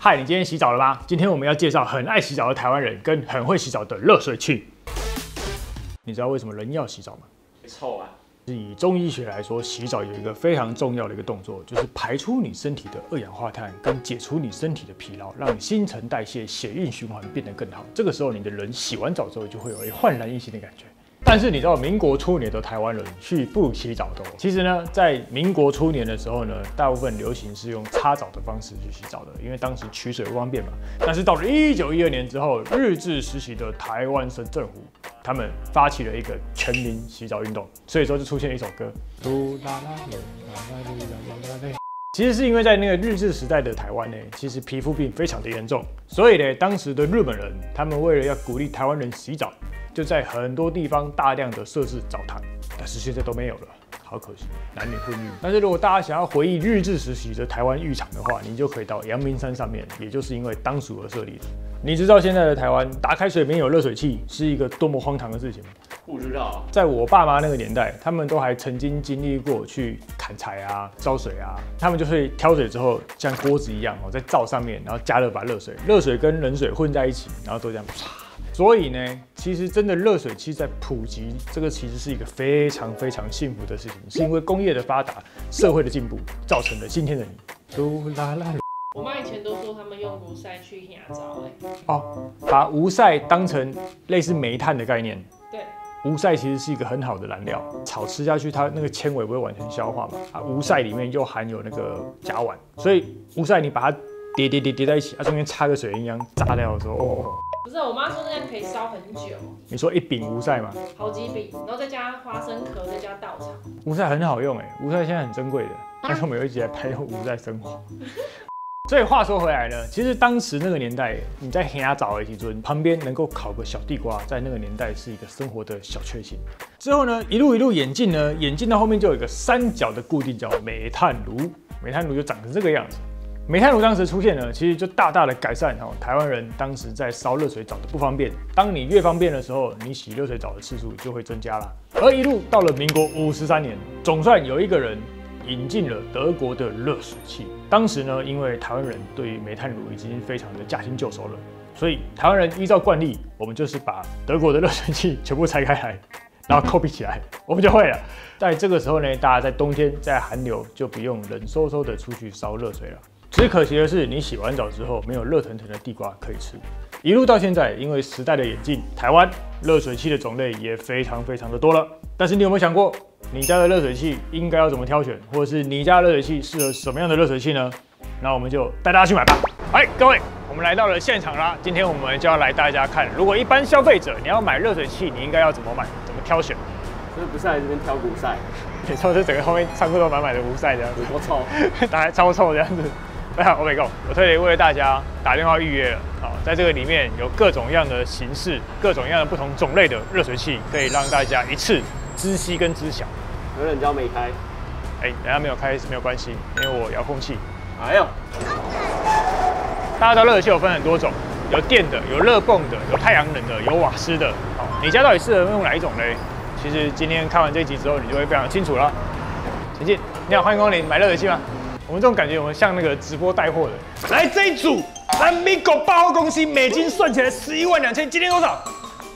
嗨，你今天洗澡了吗？今天我们要介绍很爱洗澡的台湾人跟很会洗澡的热水器。你知道为什么人要洗澡吗？ 臭啊！ 以中医学来说，洗澡有一个非常重要的一个动作，就是排出你身体的二氧化碳，跟解除你身体的疲劳，让你新陈代谢、血液循环变得更好。这个时候，你的人洗完澡之后，就会有焕然一新的感觉。但是你知道，民国初年的台湾人是不洗澡的哦。其实呢，在民国初年的时候呢，大部分流行是用擦澡的方式去洗澡的，因为当时取水不方便嘛。但是到了1912年之后，日治时期的台湾省政府，他们发起了一个全民洗澡运动，所以说就出现了一首歌。其实是因为在那个日治时代的台湾呢，其实皮肤病非常的严重，所以呢，当时的日本人他们为了要鼓励台湾人洗澡，就在很多地方大量的设置澡堂，但是现在都没有了，好可惜，男女混浴。但是如果大家想要回忆日治时期的台湾浴场的话，你就可以到阳明山上面，也就是因为当属而设立的。你知道现在的台湾打开水没有热水器是一个多么荒唐的事情吗？ 不知道。 在我爸妈那个年代，他们都还曾经经历过去砍柴啊、烧水啊，他们就会挑水之后像锅子一样在灶上面，然后加热把热水跟冷水混在一起，然后都这样啪。所以呢，其实真的热水器在普及，这个其实是一个非常非常幸福的事情，是因为工业的发达、社会的进步，造成了今天的你。 我妈以前都说他们用无晒去洗澡， 哦，把无晒当成类似煤炭的概念。 对， 无晒其实是一个很好的燃料，草吃下去，它那个纤维不会完全消化嘛。啊，无晒里面又含有那个甲烷，所以无晒你把它叠在一起，中间插个水银枪炸掉的时候，哦。 不是，我妈说那样可以烧很久。 你说一饼无晒吗？ 好几饼，然后再加花生壳，再加稻草。 无晒很好用哎，无晒现在很珍贵的，但是我们有一集来拍无晒生活。所以话说回来呢，其实当时那个年代，你在黑牙澡的时阵，旁边能够烤个小地瓜，在那个年代是一个生活的小确幸。之后呢，一路演进呢，演进到后面就有一个三角的固定叫煤炭炉，煤炭炉就长成这个样子。煤炭炉当时出现呢，其实就大大的改善台湾人当时在烧热水澡的不方便。当你越方便的时候，你洗热水澡的次数就会增加啦。而一路到了民国53年，总算有一个人引进了德国的热水器。当时呢，因为台湾人对于煤炭炉已经非常的驾轻就熟了，所以台湾人依照惯例，我们就是把德国的热水器全部拆开来，然后 copy 起来，我们就会了。在这个时候呢，大家在冬天在寒流就不用冷飕飕的出去烧热水了。只可惜的是，你洗完澡之后没有热腾腾的地瓜可以吃。一路到现在，因为时代的演进，台湾热水器的种类也非常的多了。但是你有没有想过，你家的热水器应该要怎么挑选，或者是你家热水器适合什么样的热水器呢？那我们就带大家去买吧。嗨，各位，我们来到了现场啦。今天我们就要来大家看，如果一般消费者你要买热水器，你应该要怎么买，怎么挑选？ 就是不是来这边挑古晒？ 没错，这整个后面仓库都满满的无晒这样子， 有多臭？ 打还超臭这样子。Oh my god！ 我特别为大家打电话预约了。好，在这个里面有各种样的形式、各种样的不同种类的热水器，可以让大家一次知悉跟知晓。 有人家没开， 等下没有开是没有关系，因为我遥控器。 哎呦， 大家知道热水器有分很多种，有电的，有热泵的，有太阳能的，有瓦斯的。好，你家到底适合用哪一种呢？其实今天看完这一集之后，你就会非常清楚了。陈进，你好，欢迎光临，买热水器吗？我们这种感觉，我们像那个直播带货的。来这一组，咱美国百货公司美金算起来112000，今天多少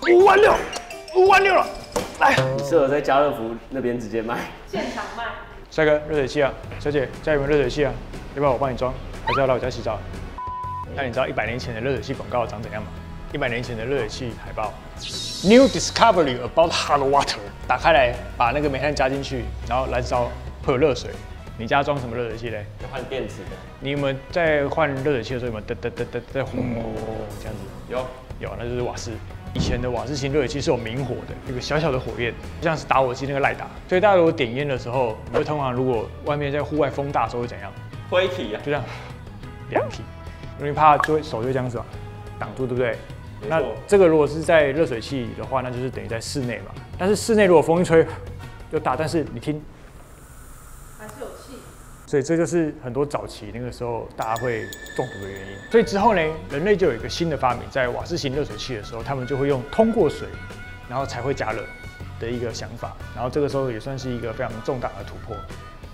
？56000了。来， 你适合在家乐福那边直接卖， 现场卖。 帅哥，热水器啊，小姐，家有没有热水器啊？要不要我帮你装？还是要来我家洗澡？那你知道100年前的热水器广告长怎样吗？100年前的热水器海报 ，New Discovery about hot water， 打开来，把那个煤炭加进去，然后燃烧会有热水。你家装什么热水器嘞？ 换电池的。你有没有在换热水器的时候有没有在轰这样子？有，那就是瓦斯。以前的瓦斯型热水器是有明火的，一个小小的火焰，像是打火机那个赖打。所以大家如果点烟的时候，你会通常如果外面在户外风大的时候会怎样？ 灰体啊， 就这样凉体，因为怕就会手就这样子嘛，挡住，对不对？那这个如果是在热水器的话，那就是等于在室内嘛。但是室内如果风一吹就大，但是你听。 还是有气， 所以这就是很多早期那个时候大家会中毒的原因。所以之后呢，人类就有一个新的发明，在瓦斯型热水器的时候，他们就会用通过水，然后才会加热的一个想法。然后这个时候也算是一个非常重大的突破。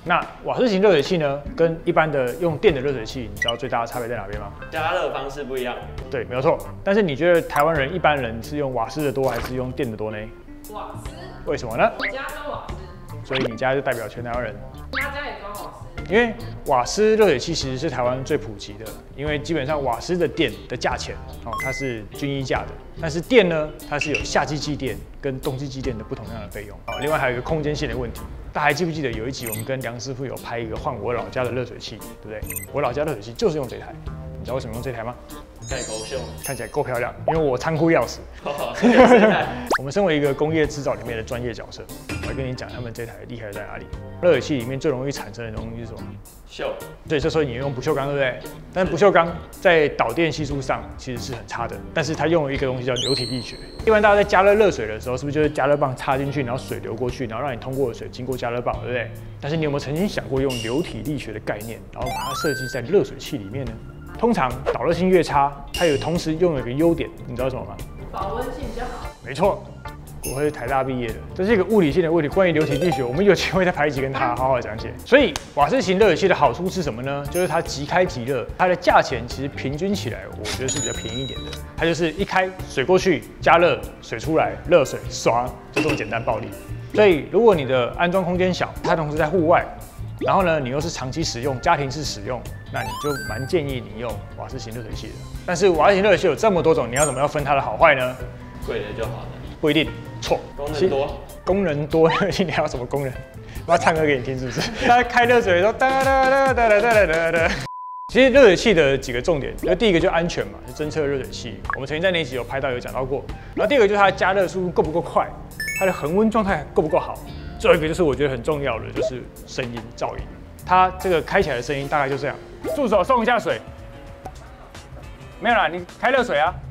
那瓦斯型热水器呢，跟一般的用电的热水器，你知道最大的差别在哪边吗？ 加热方式不一样。 对，没有错。但是你觉得台湾人一般人是用瓦斯的多还是用电的多呢？ 瓦斯。 为什么呢？ 我家装瓦斯。 所以你家就代表全台湾人。 他家也装瓦斯。 因为瓦斯热水器其实是台湾最普及的，因为基本上瓦斯的电的价钱它是均一价的，但是电呢，它是有夏季季电跟冬季季电的不同样的费用。另外还有一个空间性的问题，大家还记不记得有一集我们跟梁师傅有拍一个换我老家的热水器，对不对？我老家热水器就是用这台，你知道为什么用这台吗？ 盖狗秀， 看起来够漂亮，因为我仓库钥匙。我们身为一个工业制造里面的专业角色，我来跟你讲他们这台厉害在哪里。热水器里面最容易产生的东西是什么？ 锈。 对，这时候你用不锈钢，对不对？但是不锈钢在导电系数上其实是很差的，但是它用了一个东西叫流体力学。一般大家在加热热水的时候，是不是就是加热棒插进去，然后水流过去，然后让你通过的水经过加热棒，对不对？但是你有没有曾经想过用流体力学的概念，然后把它设计在热水器里面呢？通常导热性越差，它有同时拥有一个优点，你知道什么吗？ 保温性比较好。 没错，我是台大毕业的，这是一个物理性的问题。关于流体力学，我们有机会再拍一集跟他好好讲解。所以瓦斯型热水器的好处是什么呢？就是它即开即热，它的价钱其实平均起来，我觉得是比较便宜一点的。它就是一开水过去，加热水出来，热水刷，就这么简单暴力。所以如果你的安装空间小，它同时在户外，然后呢，你又是长期使用、家庭式使用，那你就蛮建议你用瓦斯型热水器的。但是瓦斯型热水器有这么多种，你要怎么样分它的好坏呢？ 贵的就好了。 不一定，错。 功能多， 功能多，你还有什么功能？我要唱歌给你听，是不是？大家开热水的时候，哒哒哒哒哒哒哒哒。其实热水器的几个重点，那第一个就安全嘛，是侦测热水器。我们曾经在那一集有拍到有讲到过。然后第二个就是它的加热速度够不够快，它的恒温状态够不够好。最后一个就是我觉得很重要的，就是声音噪音。它这个开起来的声音大概就这样。助手送一下水。没有啦，你开热水啊。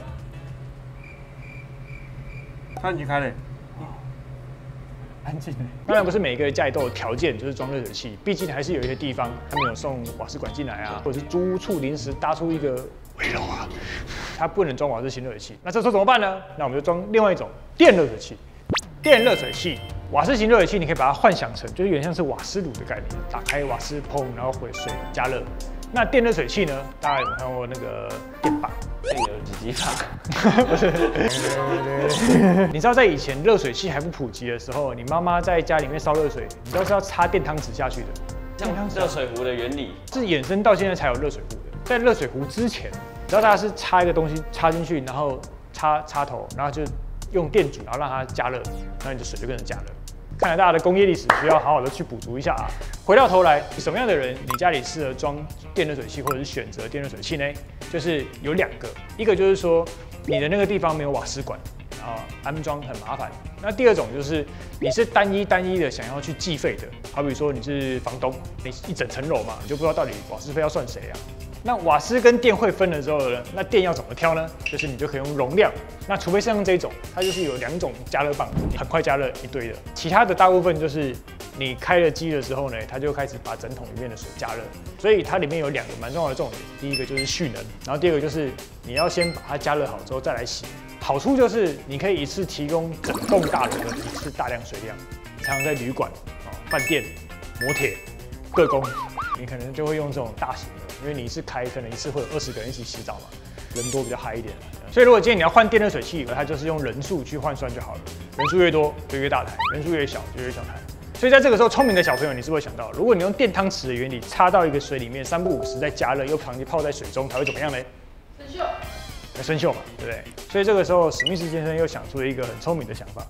那你开嘞？安静。当然不是每个家里都有条件，就是装热水器，毕竟还是有一些地方他们有送瓦斯管进来啊，或者是租屋处临时搭出一个围楼啊，它不能装瓦斯型热水器。那这时候怎么办呢？那我们就装另外一种电热水器。电热水器，瓦斯型热水器，你可以把它幻想成就是有点像是瓦斯炉的概念，打开瓦斯烹，然后回水加热。那电热水器呢？大家有没有看过那个电棒？ 电流几级棒？ 不是。你知道在以前热水器还不普及的时候，你妈妈在家里面烧热水，你知道是要插电汤匙下去的。 像热水壶的原理是衍生到现在才有热水壶的。在热水壶之前，你知道大家是插一个东西插进去，然后插头，然后就用电煮，然后让它加热，然后你的水就跟着加热。看来大家的工业历史需要好好的去补足一下啊。回到头来，什么样的人你家里适合装电热水器，或者是选择电热水器呢？就是有两个，一个就是说你的那个地方没有瓦斯管，然后安装很麻烦。那第二种就是你是单一的想要去计费的，好比说你是房东，你一整层楼嘛，你就不知道到底瓦斯费要算谁啊。那瓦斯跟电汇分了之后呢，那电要怎么挑呢？就是你就可以用容量，那除非是用这种，它就是有2种加热棒，很快加热一堆的。其他的大部分就是你开了机的时候呢，它就开始把整桶里面的水加热。所以它里面有2个蛮重要的重点，第一个就是蓄能，然后第二个就是你要先把它加热好之后再来洗。好处就是你可以一次提供整栋大楼的一次大量水量。常常在旅馆、饭店、摩铁、各工，你可能就会用这种大型的。因为你一次开，可能一次会有20个人一起洗澡嘛，人多比较嗨一点。所以如果今天你要换电热水器，它就是用人数去换算就好了，人数越多就越大台，人数越小就越小台。所以在这个时候，聪明的小朋友，你是不是会想到，如果你用电汤匙的原理插到一个水里面，3不5时再加热，又长期泡在水中，它会怎么样呢？ 生锈。 生锈嘛，对不对？所以这个时候，史密斯先生又想出了一个很聪明的想法。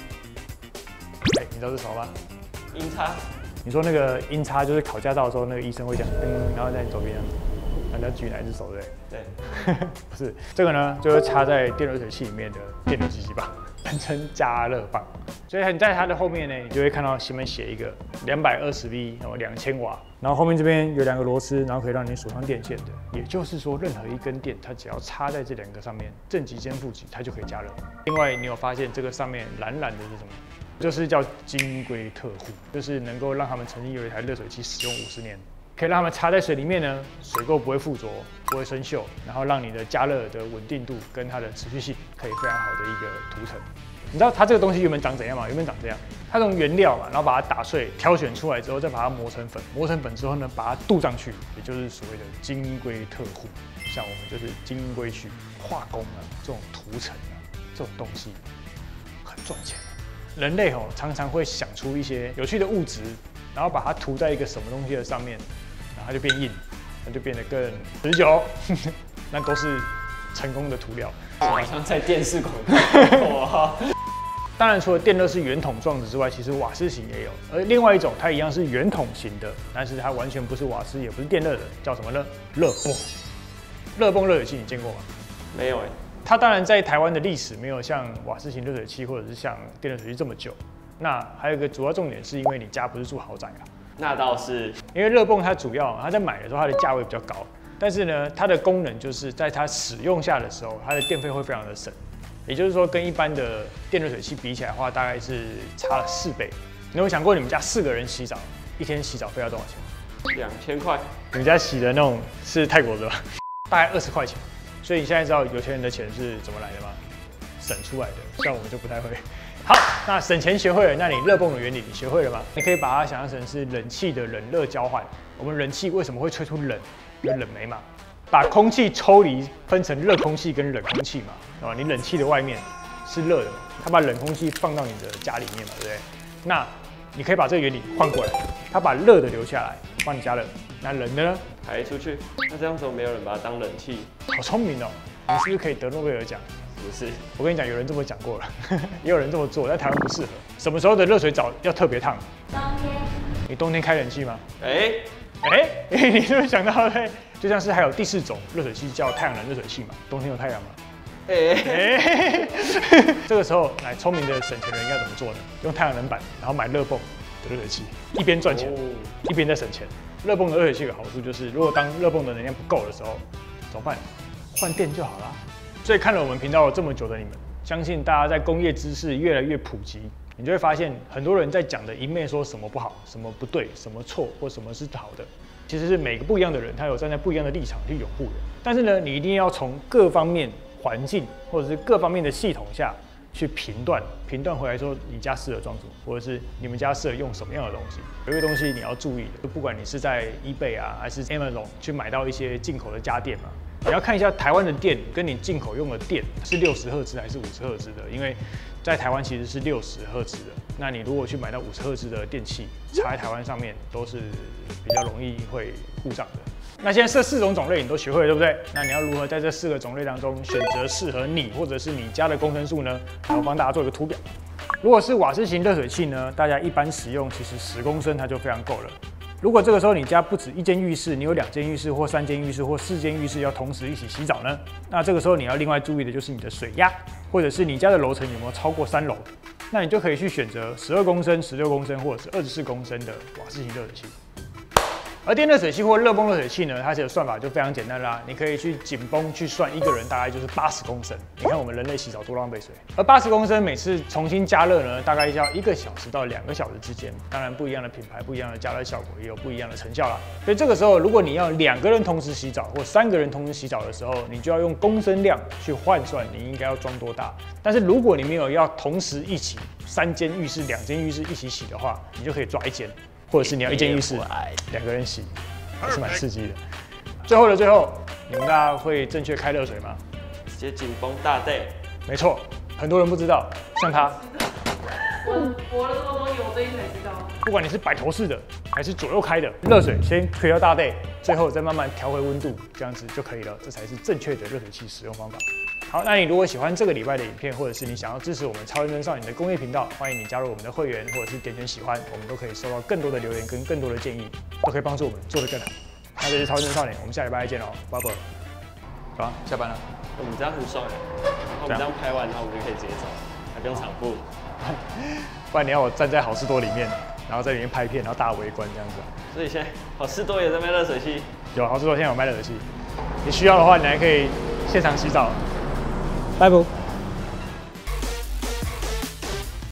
你知道是什么吗？ 音叉。 你说那个音叉就是考驾照的时候，那个医生会讲噔，然后在你左边，然后举哪一只手，对不对？对，不是这个呢，就是插在电热水器里面的电流机器棒，人称加热棒。所以你在它的后面呢，你就会看到前面写一个220V，然后2000瓦，然后后面这边有2个螺丝，然后可以让你锁上电线的。也就是说，任何一根电，它只要插在这2个上面，正极兼负极，它就可以加热。另外，你有发现这个上面蓝蓝的是什么？就是叫金龟特护，就是能够让他们曾经有一台热水器使用50年，可以让他们插在水里面呢，水垢不会附着，不会生锈，然后让你的加热的稳定度跟它的持续性可以非常好的一个涂层。你知道它这个东西原本长怎样吗？原本长这样，它它从原料嘛，然后把它打碎，挑选出来之后，再把它磨成粉，磨成粉之后呢，把它镀上去，也就是所谓的金龟特护。像我们就是金龟去化工啊，这种涂层啊，这种东西很赚钱。人类常常会想出一些有趣的物质，然后把它涂在一个什么东西的上面，然后它就变硬，它就变得更持久，那都是成功的涂料。 好像在电视广告。 当然，除了电热是圆筒状的之外，其实瓦斯型也有。而另外一种，它一样是圆筒型的，但是它完全不是瓦斯，也不是电热的，叫什么呢？热泵。热泵热水器你见过吗？ 没有哎。 它当然在台湾的历史没有像瓦斯型热水器或者是像电热水器这么久。那还有一个主要重点是因为你家不是住豪宅啊。 那倒是。 因为热泵它主要它在买的时候它的价位比较高，但是呢它的功能就是在它使用下的时候，它的电费会非常的省。也就是说，跟一般的电热水器比起来的话，大概是差了4倍。你有没有想过，你们家4个人洗澡，一天洗澡费要多少钱 ？2000块。 你们家洗的那种是泰国的吧？大概20块钱。所以你现在知道有钱人的钱是怎么来的吗？省出来的。像我们就不太会。好，那省钱学会了，那你热泵的原理你学会了吗？你可以把它想象成是冷气的冷热交换。我们冷气为什么会吹出冷？有冷媒嘛。把空气抽离，分成热空气跟冷空气嘛，你冷气的外面是热的嘛，它把冷空气放到你的家里面嘛，对不对？那你可以把这个原理换过来，它把热的留下来，帮你加热，那冷的呢？ 排出去。那这样怎么没有人把它当冷气？ 好聪明哦！你是不是可以得诺贝尔奖？ 不是， 我跟你讲，有人这么讲过了，也有人这么做，在台湾不适合。什么时候的热水澡要特别烫？ 冬天。 你冬天开冷气吗？你是不是想到对？就像是还有第4种热水器叫太阳能热水器嘛，冬天有太阳嘛。这个时候，来聪明的省钱人应该怎么做呢？用太阳能板，然后买热泵的热水器，一边赚钱，一边在省钱。热泵的热水器有好处就是，如果当热泵的能量不够的时候，怎么办？换电就好了。所以看了我们频道这么久的你们，相信大家在工业知识越来越普及，你就会发现很多人在讲的一面说什么不好、什么不对、什么错或什么是好的。其实是每个不一样的人，他有站在不一样的立场去拥护的。但是呢，你一定要从各方面环境或者是各方面的系统下去评断回来说你家适合装什么，或者是你们家适合用什么样的东西。有一个东西你要注意的，就不管你是在 eBay 啊还是 Amazon 去买到一些进口的家电嘛，你要看一下台湾的电跟你进口用的电是60赫兹还是50赫兹的，因为在台湾其实是60赫兹的。那你如果去买到50赫兹的电器，插在台湾上面都是比较容易会故障的。那现在这4种种类你都学会了，对不对？那你要如何在这4个种类当中选择适合你或者是你家的公升数呢？我帮大家做一个图表。如果是瓦斯型热水器呢，大家一般使用其实10公升它就非常够了。如果这个时候你家不止1间浴室，你有2间浴室或3间浴室或4间浴室要同时一起洗澡呢，那这个时候你要另外注意的就是你的水压，或者是你家的楼层有没有超过3楼，那你就可以去选择12公升、16公升或者是24公升的瓦斯型热水器。而电热水器或热泵热水器呢，它的算法就非常简单啦。你可以去紧绷去算，一个人大概就是80公升。你看我们人类洗澡多浪费水，而80公升每次重新加热呢，大概要1个小时到2个小时之间。当然，不一样的品牌、不一样的加热效果，也有不一样的成效啦。所以这个时候，如果你要2个人同时洗澡或3个人同时洗澡的时候，你就要用公升量去换算你应该要装多大。但是如果你没有要同时一起3间浴室、2间浴室一起洗的话，你就可以抓1间。或者是你要1间浴室2个人洗，还是蛮刺激的。最后的最后，你们大家会正确开热水吗？ 直接紧绷大队。 没错，很多人不知道，像他， 我了这么多年，我最近才知道。 不管你是摆头式的还是左右开的，热水先推到大队，最后再慢慢调回温度，这样子就可以了。这才是正确的热水器使用方法。好，那你如果喜欢这个礼拜的影片，或者是你想要支持我们超认真少年的工业频道，欢迎你加入我们的会员，或者是点选喜欢，我们都可以收到更多的留言跟更多的建议，都可以帮助我们做得更好。那这是超认真少年，我们下礼拜再见喽，拜拜。好啊，下班了。 我们这样很爽哎，然后我们这样拍完，然后我们就可以直接走，还不用场布。 不然你要我站在好事多里面，然后在里面拍片，然后大家围观这样子。 所以现在好事多也在卖热水器， 有好事多现在有卖热水器，你需要的话，你还可以现场洗澡。拜拜。